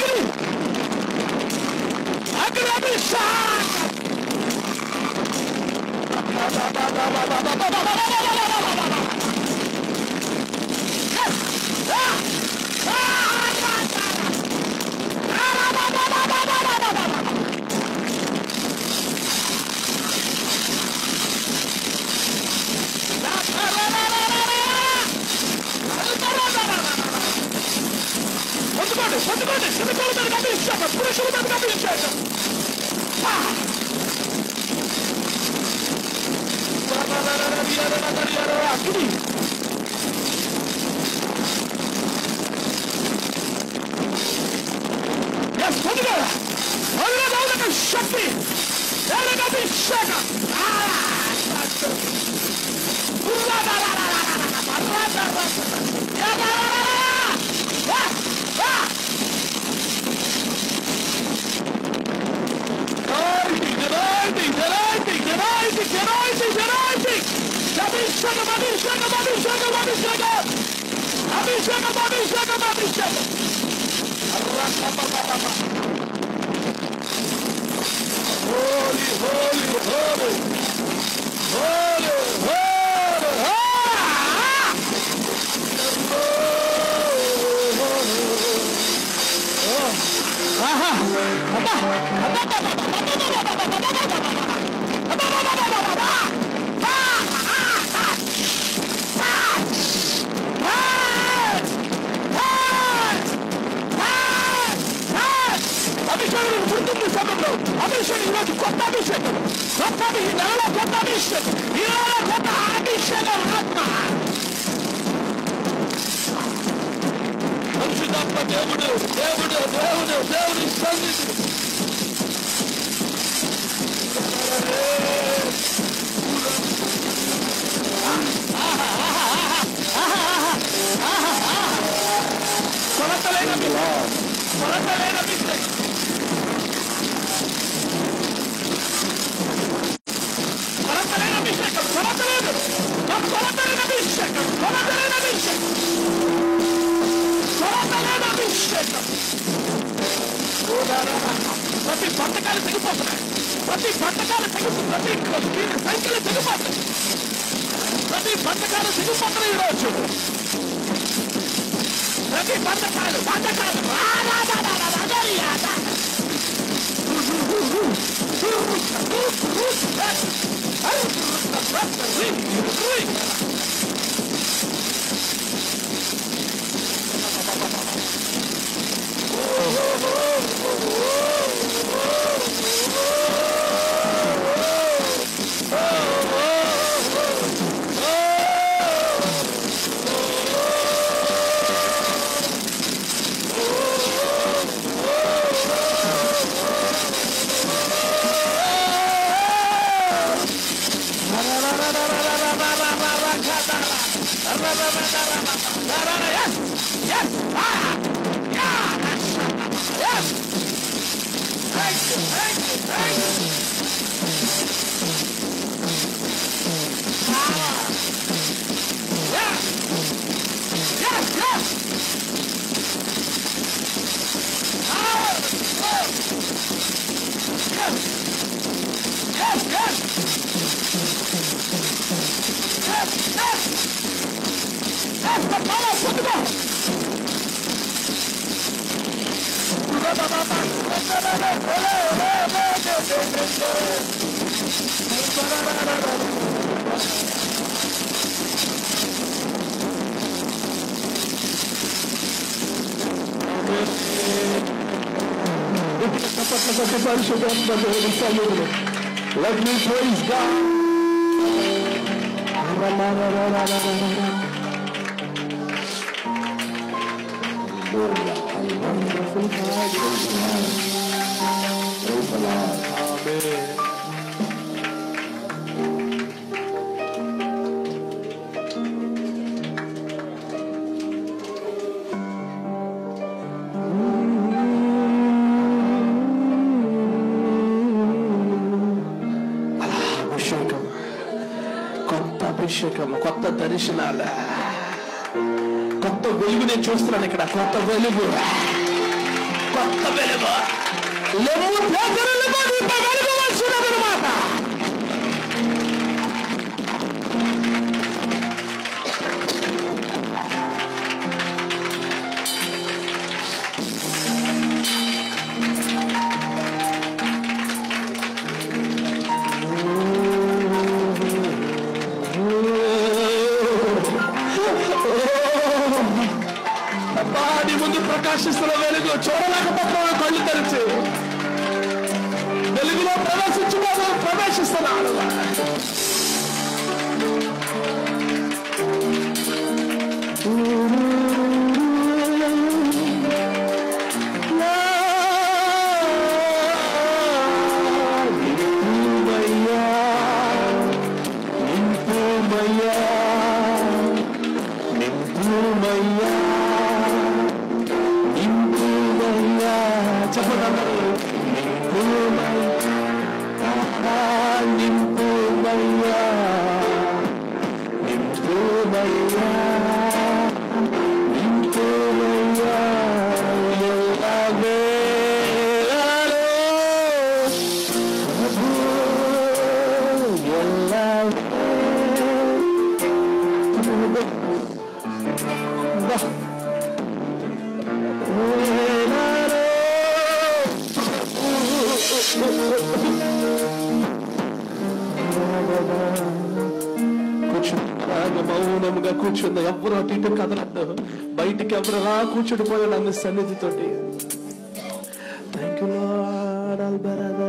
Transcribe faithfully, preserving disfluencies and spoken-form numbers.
అగ్ని అగ్ని అభిషేకం. పొందుకోండి పొందుకోండి చిన్నకోళ్ళ మీద అభిషేకం, పురుషుల మీద అభిషేకం. అగ్ని పొందుకోరా పొందుకోక శక్తి అభిషేకం. అభిషేకం అభిషేకం అభిషేకం అభిషేకం అభిషేకం అభిషేకం అభిషేకం. హోలీ హోలీ హోలీ హోలీ అభిషేకం గుర్తుంది సమయంలో. అభిషేకం ఈరోజు కొత్త అభిషేకం, కొత్త ఈ నెలలో కొత్త అభిషేకం, ఈ నెలలో కొత్త అభిషేకం ఆత్మ. పరిశుద్ధాత్మ దేవుడు దేవుడు దేవుడు దేవుని సన్నిధి. కొలతలైన కొలతలైన అభిషేకం. కొలతలైన అభిషేకం కొలతలేదు కొలతలైన అభిషేకం కొలతలైన అభిషేకం కొలతలైన అభిషేకం. ప్రతి బంధకాలు తెగిపోతున్నాయి, ప్రతి బంధకాలు తెగిపోతున్నాయి, ప్రతి సంఖ్యలు తెగిపోతాయి, ప్రతి బంధకాలు తెగిపోతున్నాయి ఈరోజు. ప్రతి బంధకాలు బంధకాలు Let me praise God. Wonderful God, praise the Lord. Praise the Lord. Amen. అభిషేకం, కొత్త దర్శనాలు, కొత్త వెలుగు నేను చూస్తున్నాను ఇక్కడ. కొత్త వెలుగు, కొత్త లెమ్ము పేదరులుగా నింపగలగవలసినదన్నమాట. నీ ముందు ప్రకాశిస్తున్న వెలుగు చూడలేకపోతున్నాడు. కళ్ళు తెరిచి వెలుగులో ప్రవేశించుకోవాలి. ప్రవేశిస్తున్నాడు. మౌనంగా కూర్చుంది. ఎవరు అటు ఇటు కదలద్దు. బయటికి ఎవరు రా కూర్చుండిపోయాడు అన్ని సన్నిధితోటి. Thank you lord.